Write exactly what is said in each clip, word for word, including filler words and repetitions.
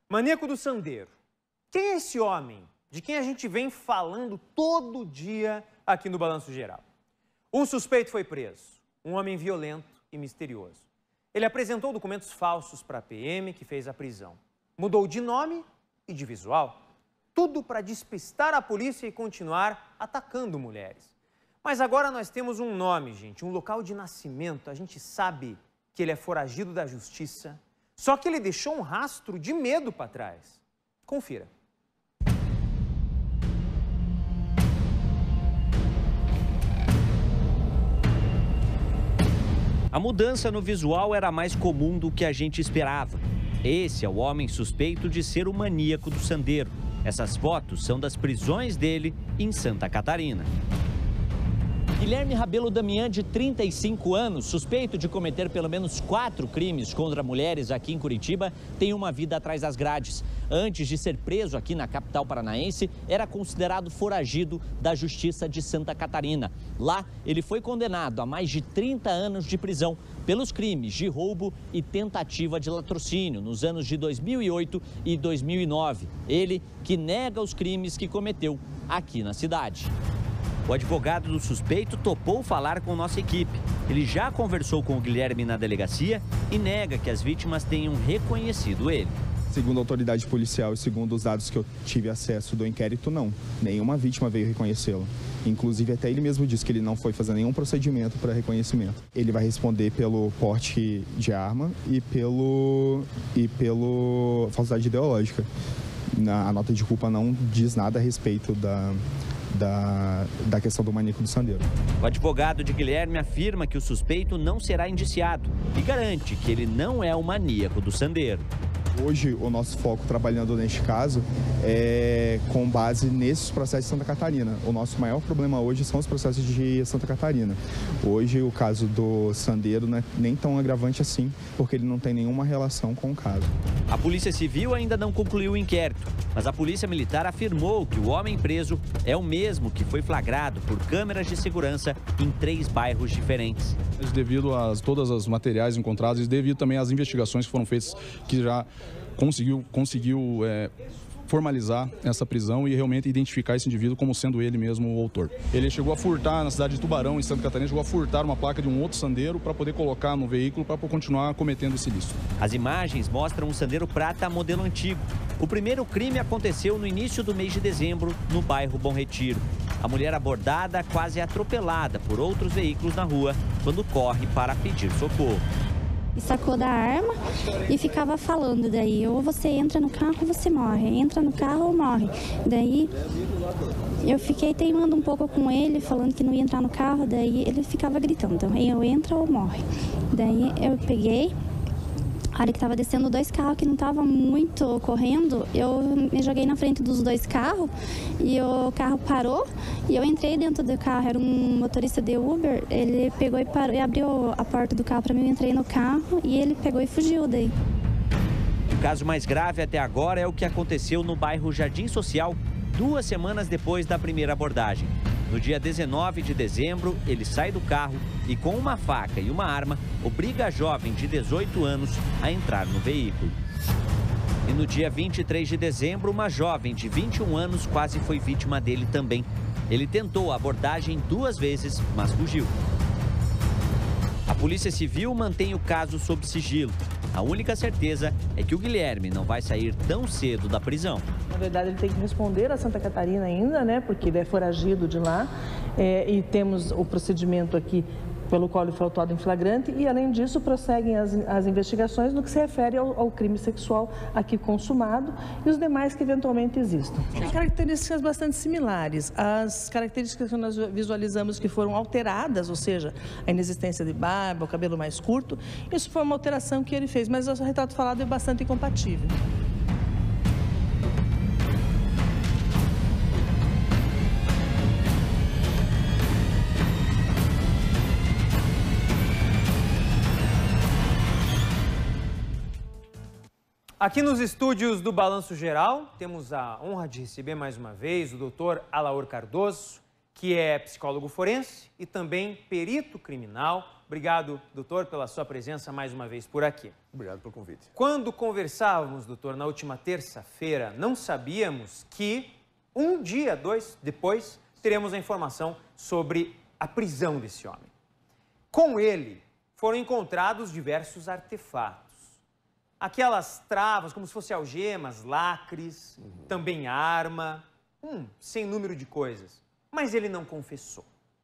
Maníaco do Sandeiro. Quem é esse homem de quem a gente vem falando todo dia aqui no Balanço Geral? O suspeito foi preso, um homem violento e misterioso. Ele apresentou documentos falsos para a P M, que fez a prisão. Mudou de nome e de visual. Tudo para despistar a polícia e continuar atacando mulheres. Mas agora nós temos um nome, gente, um local de nascimento. A gente sabe que ele é foragido da justiça, só que ele deixou um rastro de medo para trás. Confira. A mudança no visual era mais comum do que a gente esperava. Esse é o homem suspeito de ser o maníaco do Sandeiro. Essas fotos são das prisões dele em Santa Catarina. Guilherme Rabelo Damian, de trinta e cinco anos, suspeito de cometer pelo menos quatro crimes contra mulheres aqui em Curitiba, tem uma vida atrás das grades. Antes de ser preso aqui na capital paranaense, era considerado foragido da Justiça de Santa Catarina. Lá, ele foi condenado a mais de trinta anos de prisão pelos crimes de roubo e tentativa de latrocínio nos anos de dois mil e oito e dois mil e nove. Ele que nega os crimes que cometeu aqui na cidade. O advogado do suspeito topou falar com nossa equipe. Ele já conversou com o Guilherme na delegacia e nega que as vítimas tenham reconhecido ele. Segundo a autoridade policial e segundo os dados que eu tive acesso do inquérito, não. Nenhuma vítima veio reconhecê-lo. Inclusive, até ele mesmo disse que ele não foi fazer nenhum procedimento para reconhecimento. Ele vai responder pelo porte de arma e pelo, e pelo falsidade ideológica. A nota de culpa não diz nada a respeito da... Da, da questão do maníaco do Sandeiro. O advogado de Guilherme afirma que o suspeito não será indiciado e garante que ele não é o maníaco do Sandeiro. Hoje, o nosso foco trabalhando neste caso é com base nesses processos de Santa Catarina. O nosso maior problema hoje são os processos de Santa Catarina. Hoje, o caso do Sandeiro não é nem tão agravante assim, porque ele não tem nenhuma relação com o caso. A Polícia Civil ainda não concluiu o inquérito, mas a Polícia Militar afirmou que o homem preso é o mesmo que foi flagrado por câmeras de segurança em três bairros diferentes. Devido a todas as materiais encontrados e devido também às investigações que foram feitas, que já conseguiu, conseguiu é, formalizar essa prisão e realmente identificar esse indivíduo como sendo ele mesmo o autor. Ele chegou a furtar na cidade de Tubarão, em Santa Catarina, chegou a furtar uma placa de um outro sandeiro para poder colocar no veículo para continuar cometendo esse ilícito. As imagens mostram um sandeiro prata modelo antigo. O primeiro crime aconteceu no início do mês de dezembro, no bairro Bom Retiro. A mulher abordada quase atropelada por outros veículos na rua quando corre para pedir socorro. E sacou da arma e ficava falando daí, ou você entra no carro ou você morre, entra no carro ou morre. Daí eu fiquei teimando um pouco com ele, falando que não ia entrar no carro, daí ele ficava gritando, então eu entra ou morre. Daí eu peguei, a hora que estava descendo dois carros que não estavam muito correndo, eu me joguei na frente dos dois carros e o carro parou e eu entrei dentro do carro. Era um motorista de Uber, ele pegou e, parou, e abriu a porta do carro para mim, eu entrei no carro e ele pegou e fugiu daí. O caso mais grave até agora é o que aconteceu no bairro Jardim Social, duas semanas depois da primeira abordagem. No dia dezenove de dezembro, ele sai do carro e, com uma faca e uma arma, obriga a jovem de dezoito anos a entrar no veículo. E no dia vinte e três de dezembro, uma jovem de vinte e um anos quase foi vítima dele também. Ele tentou a abordagem duas vezes, mas fugiu. A Polícia Civil mantém o caso sob sigilo. A única certeza é que o Guilherme não vai sair tão cedo da prisão. Na verdade, ele tem que responder a Santa Catarina ainda, né? Porque ele é foragido de lá. É, e temos o procedimento aqui pelo qual ele foi autuado em flagrante. E, além disso, prosseguem as, as investigações no que se refere ao, ao crime sexual aqui consumado e os demais que eventualmente existam. Tem características bastante similares. As características que nós visualizamos que foram alteradas, ou seja, a inexistência de barba, o cabelo mais curto, isso foi uma alteração que ele fez, mas o retrato falado é bastante incompatível. Aqui nos estúdios do Balanço Geral, temos a honra de receber mais uma vez o doutor Alaor Cardoso, que é psicólogo forense e também perito criminal. Obrigado, doutor, pela sua presença mais uma vez por aqui. Obrigado pelo convite. Quando conversávamos, doutor, na última terça-feira, não sabíamos que um dia, dois depois, teremos a informação sobre a prisão desse homem. Com ele, foram encontrados diversos artefatos. Aquelas travas, como se fossem algemas, lacres, uhum. também arma, um sem número de coisas. Mas ele não confessou.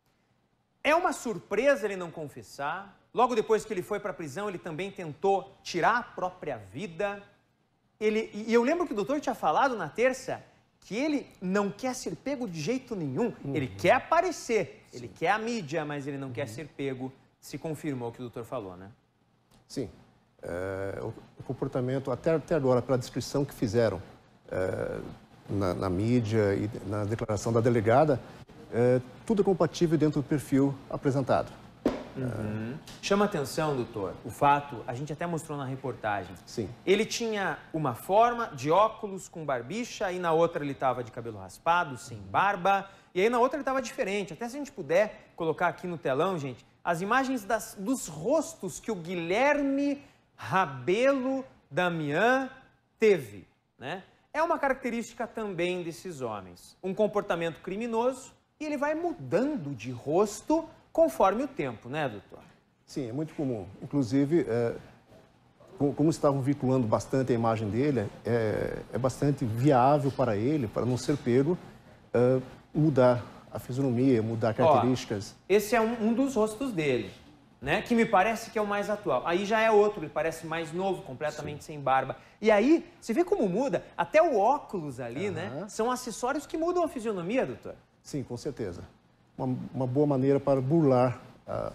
É uma surpresa ele não confessar. Logo depois que ele foi para a prisão, ele também tentou tirar a própria vida. Ele, e eu lembro que o doutor tinha falado na terça que ele não quer ser pego de jeito nenhum. Uhum. Ele quer aparecer, Sim. ele quer a mídia, mas ele não uhum. quer ser pego. Se confirmou o que o doutor falou, né? Sim. É, o, o comportamento, até, até agora, pela descrição que fizeram é, na, na mídia e na declaração da delegada, é, tudo é compatível dentro do perfil apresentado. Uhum. Chama atenção, doutor, o fato, a gente até mostrou na reportagem. Sim. Ele tinha uma forma de óculos com barbicha, e na outra ele estava de cabelo raspado, sem barba, e aí na outra ele estava diferente. Até se a gente puder colocar aqui no telão, gente, as imagens das, dos rostos que o Guilherme Rabelo Damian teve, né? É uma característica também desses homens. Um comportamento criminoso, e ele vai mudando de rosto conforme o tempo, né, doutor? Sim, é muito comum. Inclusive, é, como estavam vinculando bastante a imagem dele, é, é bastante viável para ele, para não ser pego, é, mudar a fisionomia, mudar características. Ó, esse é um, um dos rostos dele, né? Que me parece que é o mais atual. Aí já é outro, ele parece mais novo, completamente Sim. sem barba. E aí, você vê como muda? Até o óculos ali, uhum. né? São acessórios que mudam a fisionomia, doutor. Sim, com certeza. Uma, uma boa maneira para burlar uh,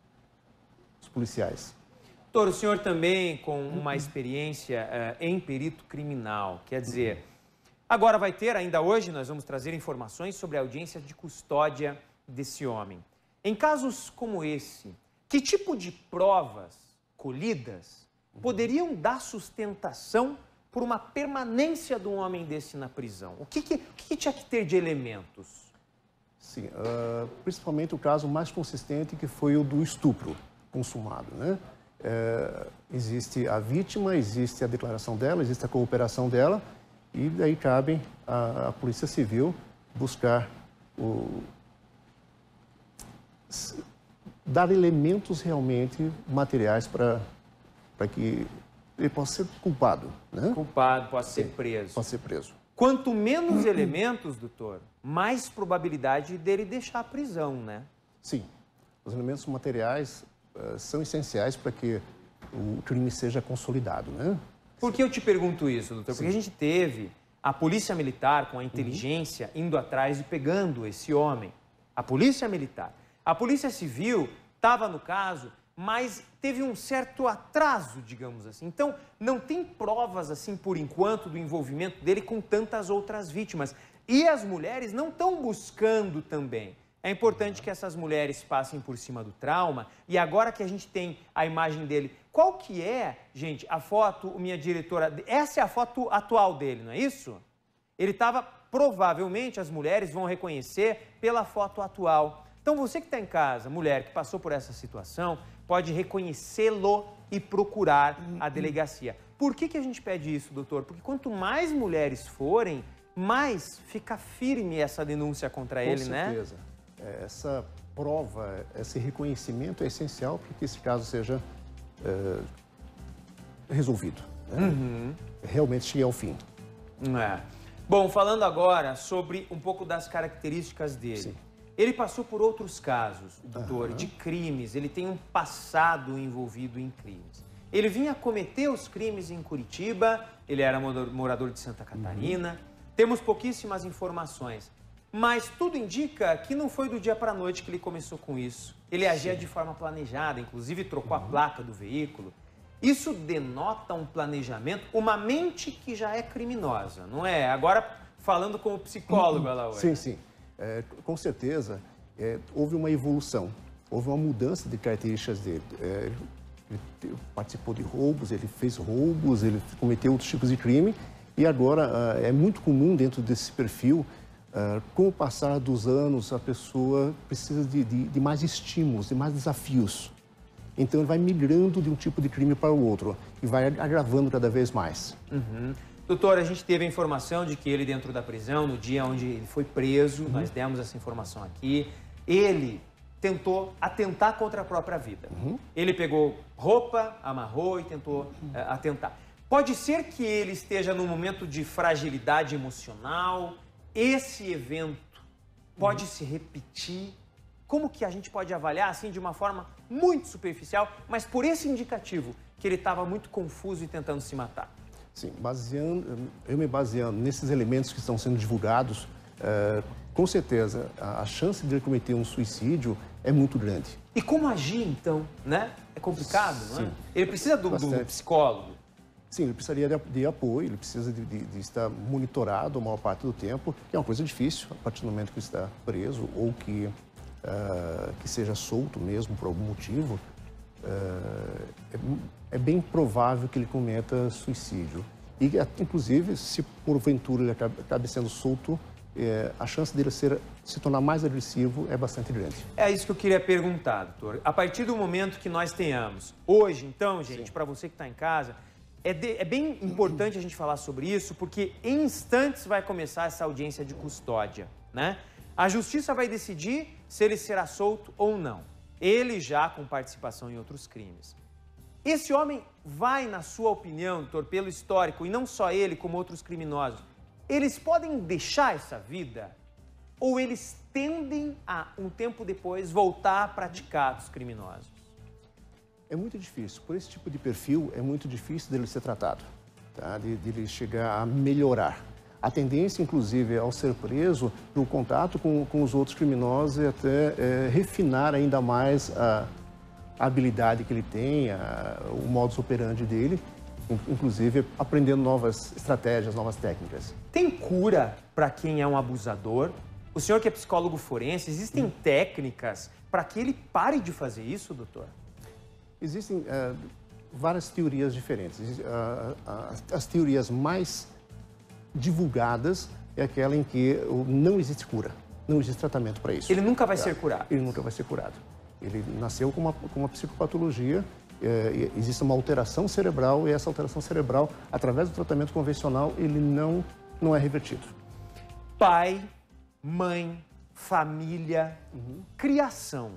os policiais. Doutor, o senhor também com uma experiência uh, em perito criminal, quer dizer... Agora vai ter, ainda hoje, nós vamos trazer informações sobre a audiência de custódia desse homem. Em casos como esse, que tipo de provas colhidas poderiam dar sustentação por uma permanência de um homem desse na prisão? O que, que, o que tinha que ter de elementos? Sim, uh, principalmente o caso mais consistente, que foi o do estupro consumado, né? É, existe a vítima, existe a declaração dela, existe a cooperação dela, e daí cabe à, à Polícia Civil buscar o, dar elementos realmente materiais para para que ele possa ser culpado, né? Culpado, possa ser preso. Pode ser preso. Quanto menos elementos, doutor, mais probabilidade dele deixar a prisão, né? Sim. Os elementos materiais uh, são essenciais para que o crime seja consolidado, né? Por que eu te pergunto isso, doutor? Sim. Porque a gente teve a Polícia Militar com a inteligência uhum. indo atrás e pegando esse homem. A Polícia Militar. A Polícia Civil estava no caso, mas teve um certo atraso, digamos assim. Então, não tem provas, assim, por enquanto, do envolvimento dele com tantas outras vítimas. E as mulheres não estão buscando também. É importante que essas mulheres passem por cima do trauma. E agora que a gente tem a imagem dele, qual que é, gente, a foto, minha diretora... Essa é a foto atual dele, não é isso? Ele estava, provavelmente, as mulheres vão reconhecer pela foto atual. Então, você que está em casa, mulher que passou por essa situação, pode reconhecê-lo e procurar a delegacia. Por que que a gente pede isso, doutor? Porque quanto mais mulheres forem, mais fica firme essa denúncia contra ele, né? Com certeza. Essa prova, esse reconhecimento é essencial para que esse caso seja é, resolvido, né? Uhum. Realmente chegue ao fim. É. Bom, falando agora sobre um pouco das características dele. Sim. Ele passou por outros casos, doutor, uhum. de crimes. Ele tem um passado envolvido em crimes. Ele vinha cometer os crimes em Curitiba, ele era morador de Santa Catarina. Uhum. Temos pouquíssimas informações. Mas tudo indica que não foi do dia para a noite que ele começou com isso. Ele Sim. agia de forma planejada, inclusive trocou uhum. a placa do veículo. Isso denota um planejamento, uma mente que já é criminosa, não é? Agora, falando como psicólogo, uhum. ela hoje. Sim, sim. É, com certeza, é, houve uma evolução, houve uma mudança de características dele. É, ele participou de roubos, ele fez roubos, ele cometeu outros tipos de crime. E agora, é muito comum dentro desse perfil Uh, com o passar dos anos, a pessoa precisa de, de, de mais estímulos, de mais desafios. Então, ele vai migrando de um tipo de crime para o outro e vai agravando cada vez mais. Uhum. Doutor, a gente teve a informação de que ele, dentro da prisão, no dia onde ele foi preso, uhum. nós demos essa informação aqui, ele tentou atentar contra a própria vida. Uhum. Ele pegou roupa, amarrou e tentou uhum. uh, atentar. Pode ser que ele esteja num momento de fragilidade emocional. Esse evento pode uhum. se repetir? Como que a gente pode avaliar, assim, de uma forma muito superficial, mas por esse indicativo, que ele estava muito confuso e tentando se matar? Sim, baseando, eu me baseando nesses elementos que estão sendo divulgados, é, com certeza, a, a chance de ele cometer um suicídio é muito grande. E como agir, então, né? É complicado, não é? Ele precisa do, do psicólogo? Sim, ele precisaria de, de apoio, ele precisa de, de, de estar monitorado a maior parte do tempo, que é uma coisa difícil, a partir do momento que está preso ou que, uh, que seja solto mesmo por algum motivo, uh, é, é bem provável que ele cometa suicídio. E, inclusive, se porventura ele acabe, acabe sendo solto, é, a chance dele ser, se tornar mais agressivo é bastante grande. É isso que eu queria perguntar, doutor. A partir do momento que nós tenhamos, hoje, então, gente, para você que está em casa, É, de, é bem importante a gente falar sobre isso, porque em instantes vai começar essa audiência de custódia, né? A justiça vai decidir se ele será solto ou não. Ele já com participação em outros crimes. Esse homem vai, na sua opinião, doutor, pelo histórico, e não só ele, como outros criminosos, eles podem deixar essa vida? Ou eles tendem a, um tempo depois, voltar a praticar atos criminosos? É muito difícil. Por esse tipo de perfil, é muito difícil dele ser tratado, tá? de, de ele chegar a melhorar. A tendência, inclusive, ao ser preso, no contato com, com os outros criminosos, é até é, refinar ainda mais a, a habilidade que ele tem, a, o modus operandi dele, inclusive aprendendo novas estratégias, novas técnicas. Tem cura para quem é um abusador? O senhor que é psicólogo forense, existem hum. técnicas para que ele pare de fazer isso, doutor? Existem uh, várias teorias diferentes. Uh, uh, as teorias mais divulgadas é aquela em que não existe cura, não existe tratamento para isso. Ele nunca vai tá? ser curado? Ele nunca vai ser curado. Ele nasceu com uma, com uma psicopatologia, uh, existe uma alteração cerebral e essa alteração cerebral, através do tratamento convencional, ele não, não é revertido. Pai, mãe, família, uhum. criação.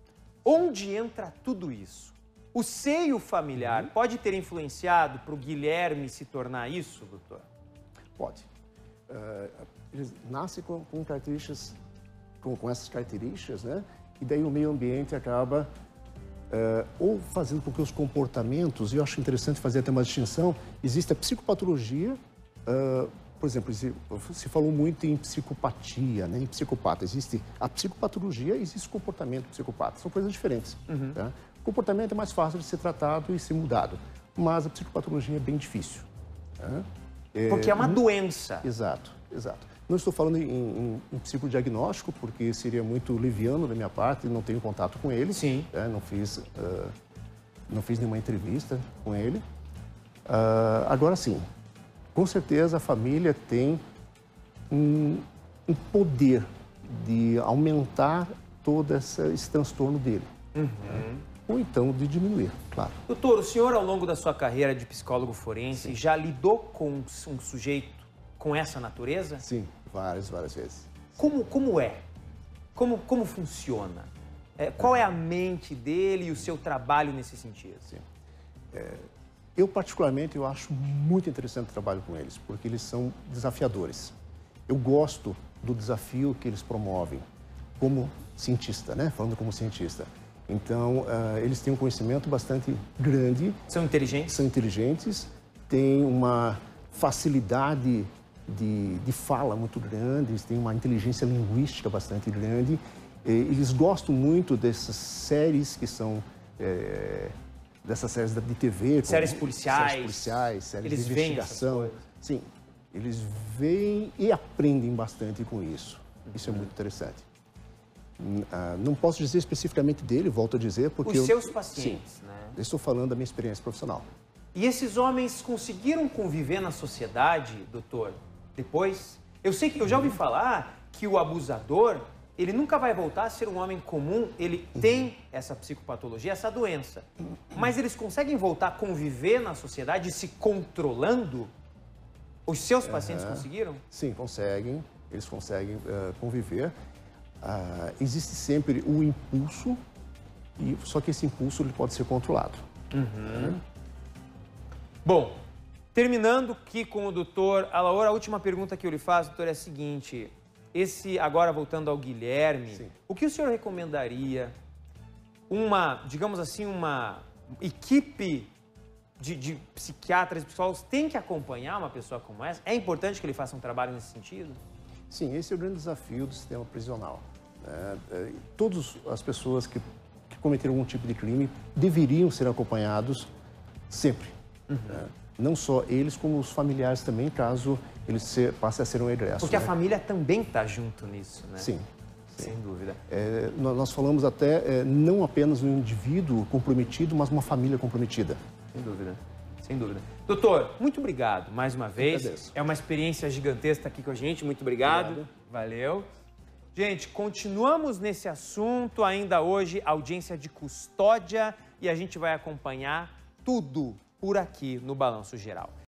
Onde entra tudo isso? O seio familiar uhum. pode ter influenciado para o Guilherme se tornar isso, doutor? Pode. Uh, ele nasce com, com características, com, com essas características, né? E daí o meio ambiente acaba uh, ou fazendo com que os comportamentos, e eu acho interessante fazer até uma distinção, existe a psicopatologia, uh, por exemplo, se, se falou muito em psicopatia, né? Em psicopata. Existe a psicopatologia e existe o comportamento psicopata. São coisas diferentes, uhum. tá? O comportamento é mais fácil de ser tratado e ser mudado, mas a psicopatologia é bem difícil. Né? É, porque é uma não... doença. Exato, exato. Não estou falando em, em, em psicodiagnóstico, porque seria muito liviano da minha parte, não tenho contato com ele. Sim. Né? Não fiz, uh, não fiz nenhuma entrevista com ele. Uh, agora sim, com certeza a família tem um, um poder de aumentar todo essa, esse transtorno dele. Uhum. Né? Ou então de diminuir, claro. Doutor, o senhor, ao longo da sua carreira de psicólogo forense, Sim. já lidou com um sujeito com essa natureza? Sim, várias, várias vezes. Como, como é? Como, como funciona? É, qual é a mente dele e o seu trabalho nesse sentido? Sim. É, eu, particularmente, eu acho muito interessante o trabalho com eles, porque eles são desafiadores. Eu gosto do desafio que eles promovem como cientista, né? Falando como cientista. Então, uh, eles têm um conhecimento bastante grande. São inteligentes? São inteligentes, têm uma facilidade de, de fala muito grande, eles têm uma inteligência linguística bastante grande. E eles gostam muito dessas séries que são, é, dessas séries de T V. Séries policiais. Séries policiais, séries eles de investigação. Sim, eles veem e aprendem bastante com isso. Isso uhum. é muito interessante. Uh, não posso dizer especificamente dele, volto a dizer, porque... Os seus eu, pacientes, sim, né? Eu estou falando da minha experiência profissional. E esses homens conseguiram conviver na sociedade, doutor, depois? Eu sei que eu já ouvi falar que o abusador, ele nunca vai voltar a ser um homem comum, ele tem essa psicopatologia, essa doença. Mas eles conseguem voltar a conviver na sociedade se controlando? Os seus pacientes uhum. conseguiram? Sim, conseguem. Eles conseguem uh, conviver. Uh, existe sempre o impulso, e, só que esse impulso ele pode ser controlado. Uhum. Uhum. Bom, terminando aqui com o doutor Alaor, a última pergunta que eu lhe faço, doutor, é a seguinte. Esse, agora voltando ao Guilherme, Sim. o que o senhor recomendaria? Uma, digamos assim, uma equipe de, de psiquiatras e psicólogos tem que acompanhar uma pessoa como essa? É importante que ele faça um trabalho nesse sentido? Sim, esse é o grande desafio do sistema prisional. É, todas as pessoas que, que cometeram algum tipo de crime deveriam ser acompanhados sempre. Uhum. É, não só eles, como os familiares também, caso eles se, passem a ser um egresso. Porque né? a família também está junto nisso, né? Sim. Sem sim. dúvida. É, nós falamos até é, não apenas um indivíduo comprometido, mas uma família comprometida. Sem dúvida. Sem dúvida. Doutor, muito obrigado mais uma vez. É uma experiência gigantesca aqui com a gente. Muito obrigado. obrigado. Valeu. Gente, continuamos nesse assunto ainda hoje, audiência de custódia, e a gente vai acompanhar tudo por aqui no Balanço Geral.